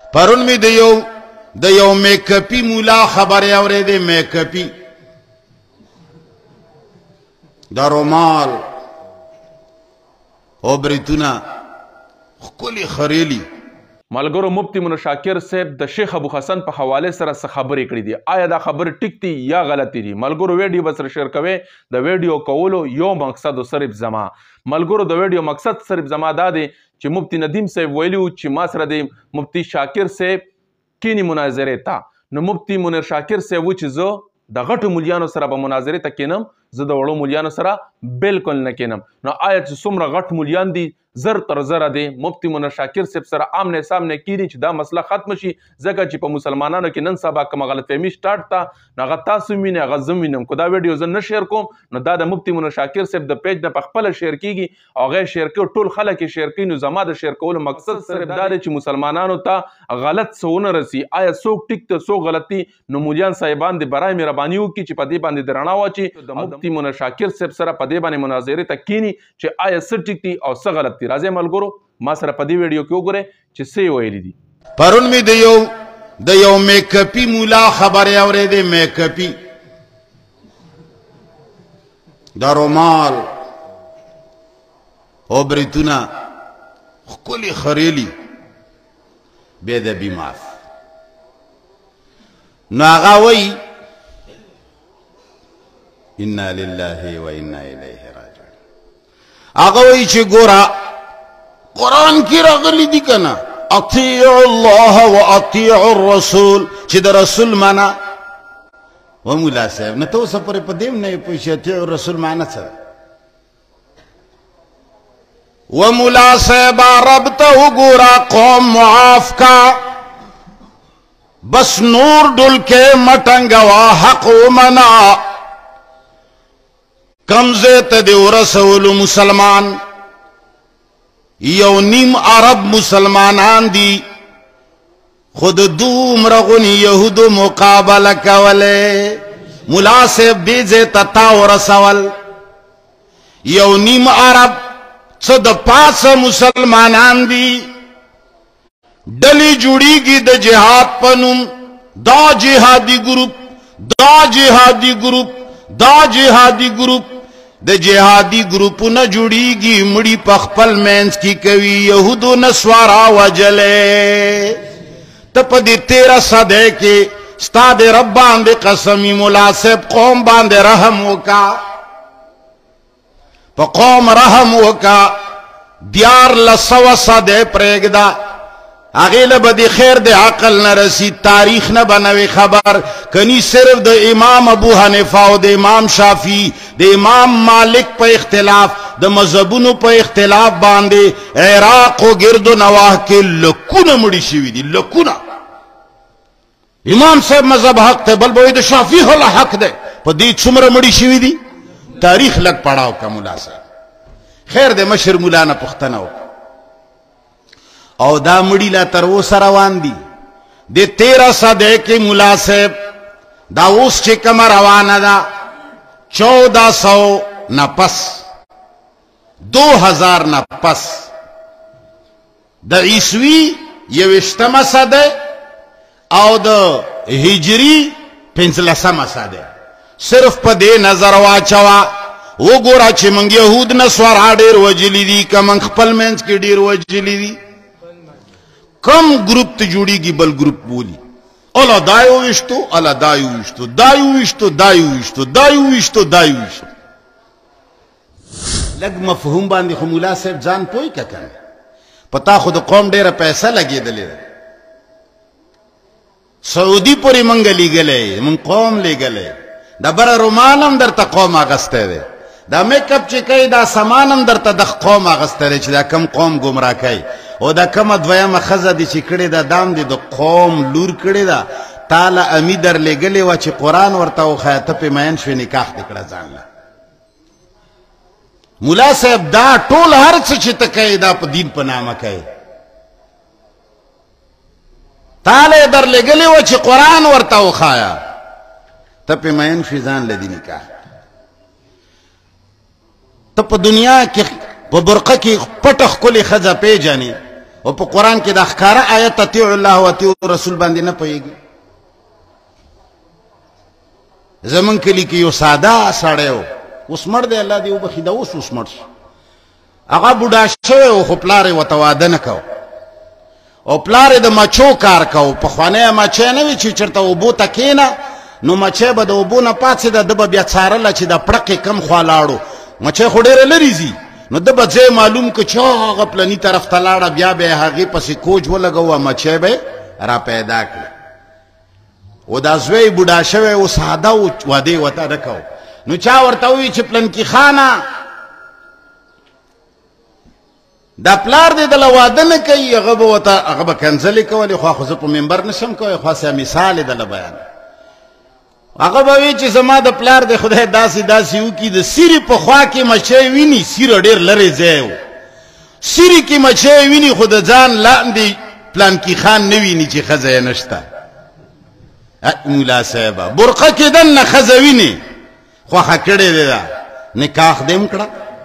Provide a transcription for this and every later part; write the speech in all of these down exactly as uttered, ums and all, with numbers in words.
پرون می د یو د یو میکپی مولا خبرې اورېدې. میکپی دا رومال او بریتونه ښکلي خریلي. ملګرو مفتی منیر شاکر صاحب د شیخ ابو حسن په حواله سره څه خبرې کړې دي. آیا دا خبرې ټیک دي یا غلطې دي؟ ملګرو ویډیو به سره شیر کوئ. د ویډیو کولو یو مقصد صرف زما ملګرو د ویډیو مقصد صرف زما دا دی چې مفتی ندیم صاحب ویلي وو چې ما سره د مفتی شاکر صاحب کینی مناظرې ته. نو مفتی منیر شاکر صاحب و چې زه د غټو مولیانو سره به مناظرې ته کینم، زه د وړو مولیانو سره بالکل نه کینم. نو آیا چې څومره غټ مولیان دي زر تر زره دی مفتی منیر شاکر صاحب سره آمنے سامنے کینی چې دا مسله ختم شي، ځکه چې په مسلمانانو کې نن سبا کومه غلط فهمي سٹارټ ته نو هغه تاسو وینئ هغه زه وینم. کو دا ویډیو زه نه شیر کوم نو دا د مفتی منیر شاکر صاحب د پیج نه په خپله شیر کیږي او هغه شیر کوي ټول خلک یې شیر کوي. نو زما د شیر کولو مقصد صرف دا دی چې مسلمانانو ته غلط څه ونه رسي. آیا څوک ټیک ته څوک غلط دي؟ نو مولیان صاحبان د برای مهرباني وکړي چې په دې باندې د رڼا واچي د مفتی منیر شاکر صاحب سره په دې باندې مناظرې ته کینی چې آیا څه ټیک دي او څه غلط دي. راځئ ملګرو ما سره په دې ویډیو کې وګورئ چې څه یې ویلي دي. پرون می د یو د یو میکپی مولا خبرې اورېدې. میکپی دا رومال او بریتونه ښکلي خریلي بې ادبي معاف. نو هغه وایي انا لله و انا الیه راجعون. هغه وایي چې ګوره قرآن کی راغلی دی کنا اطیعوا الله و اطیعوا الرسول چې د رسول معنا و مولا صاحب نه تو سپر په دیم نه پوښی اطیعوا الرسول معنا څه و مولا صاحب رب ته وګورا قوم معاف کا بس نور ډول کې مټنګوا حق ومنا کمزه ته دی ورسول مسلمان یو نیم عرب مسلمانان دی خود دومره غنی یهودو مقابله کوله. ملا صاحب دې ځای ته تا ورسول یو نیم عرب څه د پاسه مسلمانان دي ډلې جوړیږي د جهاد په نوم. دا جهادي ګروپ دا جهادي ګروپ دا جهادي ګروپ د جهادي ګروپونه جوړیږي مړي په خپل مینس کی کوي یهودو نسوارا وجلې. ته په دې تیرہ صدې کې ستا د رب باندې قسمی مولا صاحب قوم باندې رحم وکا په قوم رحم وکا دیار لسو صدې پرېږده هغې له به د خیر د عقل نه رسی تاریخ نه بنوي خبر کنی صرف د امام ابو حنیفه او د امام شافعی د امام مالک په اختلاف د مذهبونو په اختلاف باندې عراق و گرد و نواح کې لکونه مړي شوي دي. لکونه امام صاحب مذهب حق دی بل به د شافعي هله حق دی په دې څومره مړي شوي دي. تاریخ لږ پړاو که مولا صاحب خیر د مشر مولا نه پوښتنه وکړه او دا مړي لا تر اوسه روان دي. د تیرہ صدې کې مولا صاحب دا اوس چې کومه روانه ده چودہ سو نه پس دو هزار نه پس د عیسوي یویشتمه صدې او د هجري پنځلسمه صدې صرف په دې نظر واچوه وګوره چې موږ یهود نسوارا ډېر وجلي دي که موږ خپل منځ کې ډېر وجلي دي. کم گروپ ته جوړیږي بل گروپ بولی الا دایو وشتو الا دایو وشتو دایو وشتو دایو وشتو دایو وشتو دایو وشتو. لږ مفهوم باندې خو مولا صاحب ځان پوی که کنه پتا خو د قوم ډېره پیسه لګېدلې ده. سعودي پورې موږ لیږلی موږ قوم لیږلی ډبره رومال هم درته قوم اغستی دی دا میک اپ چې کوي دا سامان هم درته د قوم اغستی دی چې دا کم قوم ګمراه کوي او دا کومه دویمه ښځه دي چې کړې ده دام دې د قوم لور کړې ده تا له امي در لېږلې وه چې قرآن ورته وښیه ته پې مین شوې نکاح دې کړه ځان له. مولا صاحب دا ټول هر څه چې ته کوې دا په دین په نامه کوې تا له یې در لېږلې وه چې قرآن ورته وښایه ته پې مین شوې ځان له دې نکاح. ته په دنیا کې په برقه کې پټه ښکلې ښځه پېژنې او په قرآن کې د ښکاره آیت اطیعوا الله و اطیعوا رسول باندې نه پوهېږي. زمونږ کلي کې یو ساده سړی و، اوس مړ دی، الله دې وبخي، دا اوس اوس مړ شو. هغه بوډا شوی و خو پلار یې ورته واده نه کو او پلار یې د مچو کار کو. پخوانی مچی نه وي چې چېرته اوبو ته کښېنه نو مچی به د اوبو نه پاڅېده، ده به بیا څارله چې دا پړق یې کم خوا لاړو. مچی خو ډېره لرې ځي نو ده به ځای معلوم که چې هغه پلني طرف ته لاړه، بیا به یې هغې پسې کوچ ولګوه، مچی به یې را پیدا کړه. و دا زوی بوډا شوی و، ساده و، واده یې ورته نه کو. نو چا ورته ووایي چې پلنکي خانه دا پلار دې دله واده نه کوي، هغه به ورته هغه به کنځلې کولې، خو خو زه په ممبر نشم کوی، خاصه مثال یې دله بیان. هغه به وایي چې زما د پلار د خدای داسې داسې وکړي، د سیرې په خوا کې مچی ویني، سیره ډېر لرې ځای و، سیرې کې مچی ویني خو د ځان لاندې پلانکي خان نه ویني چې ښځه یې نشته. مولا صاحبه برقه کې دننه ښځه ویني، خوښه کړې دی ده، نکاح دې هم کړه.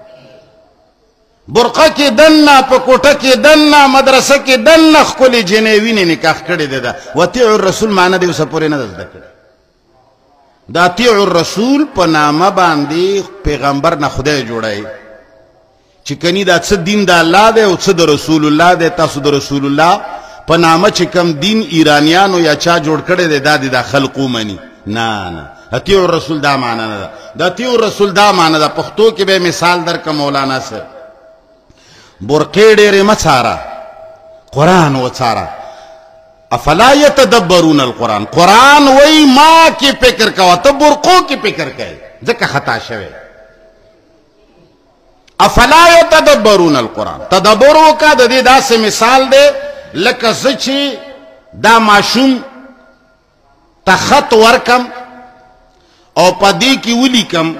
برقه کې دننه، په کوټه کې دننه، مدرسه کې دننه ښکلې جنې ویني، نکاح کړې دی ده. وطیعوا الرسول معنی دې اوسه پورې نه ده زده کړې. د اطیعوا الرسول په نامه باندې پیغمبر نه خدای جوړوي چې کني دا څه دین د الله دی او څه د رسول الله دی. تاسو د رسول الله په نامه چې کم دین ایرانیانو یا چا جوړ کړی دی دا د خلق ومني. نه نه، اطیعوا الرسول دا معنی نه ده. د اطیعوا الرسول دا معنی ده. پښتو کې به مثال درکړم مولانا صاحب، برقې ډېرې مه څاره، قرآن وڅاره. افلا یتدبرون القرآن، قرآن وی ما کی فکر کوا، ته برقو کی فکر کوي، ځکه خطا شوی. افلا یتدبرون القرآن، تدبر وکړه. د دې داسې مثال دی لکه زه چې دا ماشوم ته خط ورکم او په دې کې ولیکم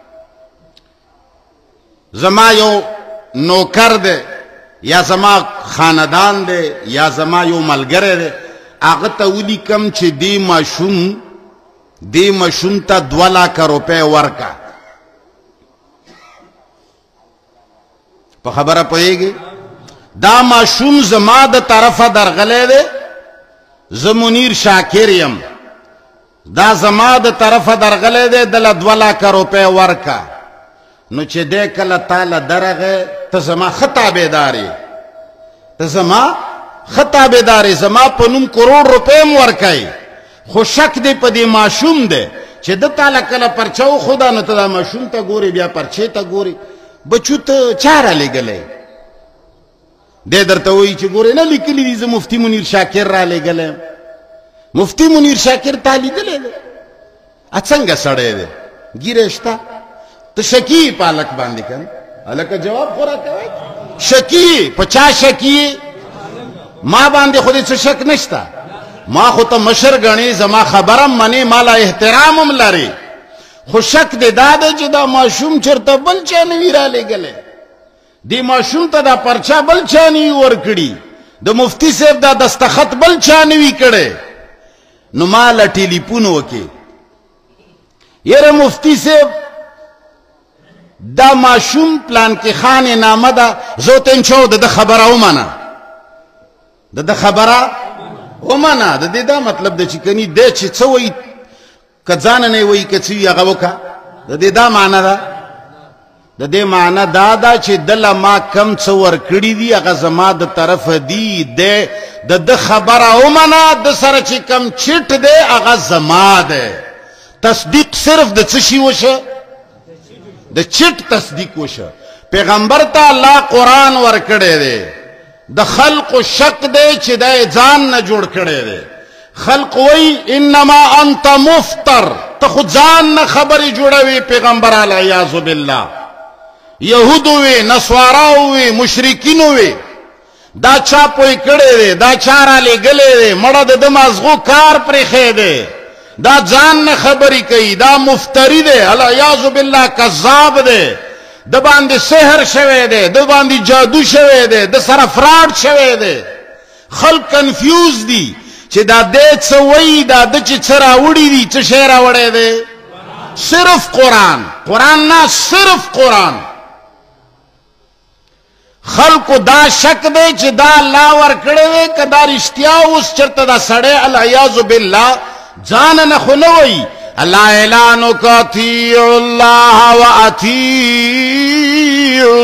زما یو نوکر دی یا زما خاندان دی یا زما یو ملګری دی، هغه ته ولیکم چې دې ماشوم دې ماشوم ته دوه لاکه روپۍ ورکه. په خبره پوهېږې؟ دا ماشوم زما د طرفه درغلی دی، زه منیر شاکر یم، دا زما د طرفه درغلی دی، دله دوه لاکه روپۍ ورکه. نو چې دی کله تاله درغی، ته زما ښه تابعدار یې، ته زما ښه تابعدار یې، زما په نوم کروڑ روپۍ م ورکوي، خو شک دی په دې ماشوم دی چې ده تاله کله پرچه وښوده نو ته دا ماشوم ته ګورې، بیا پرچې ته ګورې. بچو ته چا رالیږلی؟ دی درته وایي چې ګورې نه لیکلي دي زه مفتي منیر شاکر رالیږلی یم. مفتي منیر شاکر تا لیدلی دی؟ ا څنګه سړی دی؟ ګیره شته؟ ته شکي په هلک باندې که نه؟ هلکه جواب خو راکوئ. شکي په چا شکي؟ ما باندې خو دې څه شک نشته، ما خو ته مشر ګڼې، زما خبرم منې، ما لا احترام هم لرې، خو شک دې دا دی چې دا ماشوم چېرته بل چا نه وي رالیږلی، دې ماشوم ته دا پرچه بل چا نه وي ورکړي، د مفتي صاحب دا دستخط بل چا نه وي کړی. نو ما له ټلیفون وکړې، یاره مفتي صاحب دا ماشوم پلان کې خانې نامه ده، زه ورته یم چې د ده خبره ومنه، د ده خبره ومنه. د دې دا مطلب دی چې کني دی چې څه وایي، که ځانه نه وایي که څه وي هغه وکړه. د دې دا معنی ده، د دې معنی دا ده چې دله ما کم څه ورکړي دي هغه زما د طرفه دي، دی د ده خبره ومنه، د سره چې کم چټ دی هغه زما دی. تصدیق صرف د څه شي وشه؟ د چټ تصدیق وشه. پیغمبر ته الله قرآن ورکړی دی، د خلق شک دی چې دی ځان نه جوړ کړی دی. خلق وی انما انت مفتر، ته خو ځان نه خبرې جوړوي. پیغمبر العیاذ بالله یهود وی، نصارا وی، مشرکین وی، دا چا پوی کړی دی، دا چا رالیږلی دی، مړه د ده مازغو کار پرېښی دی، دا ځان نه خبرې کوي، دا مفتری دی، العیاذ بالله کذاب دی، د باندې سحر شوی دی، د باندې جادو شوی دی، د سره فراډ شوی دی. خلک کنفیوز دي چې دا دی څه وایي، دا ده چې څه راوړي دي، څه شی راوړی دی؟ صرف قرآن. قرآن نه، صرف قرآن. خلقو دا شک دے چې دا الله ورکړی دی که دا رښتیا اوس چېرته دا سړی العیاذ بالله ځان نه خو نه وایي الله اعلان وکړه اطیعوا الله واطیعوا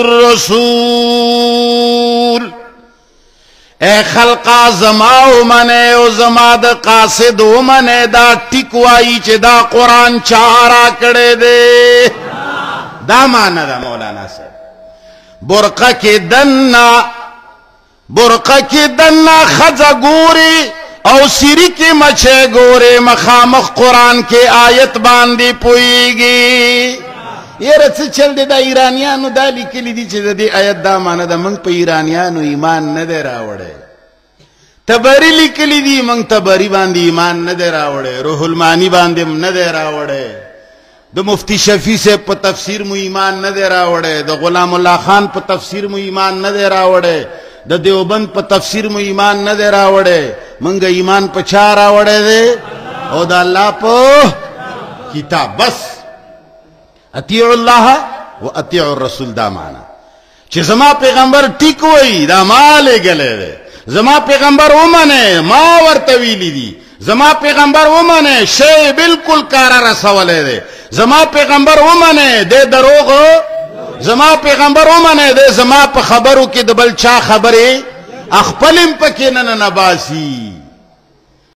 الرسول اے خلقا زما ومنه او زما د قاصد ومنه دا ټیک وایي چې دا قرآن چا راکړی دی دا معنی ده مولانا صاحب برقه کې دنه برقه کې دنه ښځه ګوري او سیری کې مچه ګوري مخامخ قرآن کې آیت باندې پوهیږي یاره څه چل دی دا ایرانیانو دا لیکلي دي چې د دې آیت دا معنی ده موږ په ایرانیانو ایمان نه دی راوړی تبری لیکلي دي موږ تبری باندې ایمان نه دی راوړی روح المانی باندې نه دی راوړی د مفتی شفیع صاحب په تفسیر مو ایمان نه دی راوړی د غلام الله خان په تفسیر مو ایمان نه دی راوړی د دیوبند په تفسیر مو ایمان نه دی راوړی منګه ایمان په چا راوړی دی او د الله په کتاب بس اطیعوا الله و اطیعوا الرسول دا معنا چې زما پیغمبر ټیک وایي دا ما لېږلی دی زما پیغمبر ومنه ما ورته ویلي دي زما پیغمبر ومنه شی بالکل کاره رسولی دی زما پیغمبر ومنه دې دروغ زما پیغمبر ومنه دې زما په خبرو کې د بل چا خبرې خپل هم پکې نه نه باسي